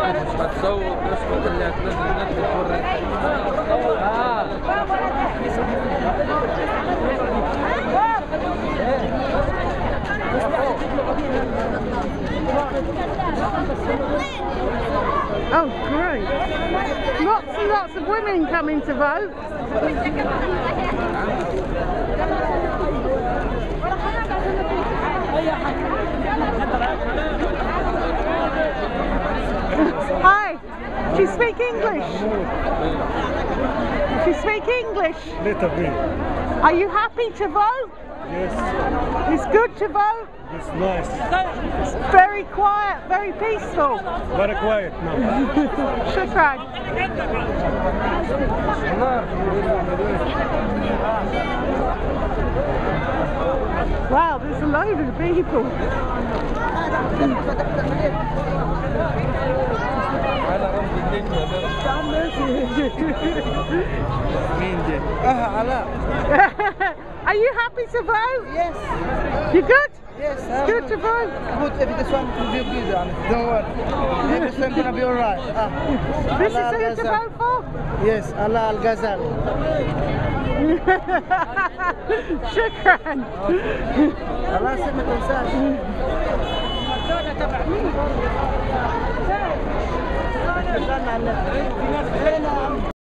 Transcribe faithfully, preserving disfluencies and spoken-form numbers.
غتسوق اسكت اللي هتنزل الناس بتوري. اه Oh, great. Lots and lots of women coming to vote. Hi, do you speak English? Do you speak English? Little bit. Are you happy to vote? Yes. It's good to vote? It's nice. It's very quiet, very peaceful. Very quiet now. Shukran. Wow, there's a load of people. Are you happy to vote? Yes. You good? Yes. It's good to vote. Good. If this one will be good, don't worry. Everything's gonna be alright. Ah. This Allah is who to Al-Ghazal. vote for? Yes. Allah Al-Ghazal. Shukran. Allah سمع تنساش.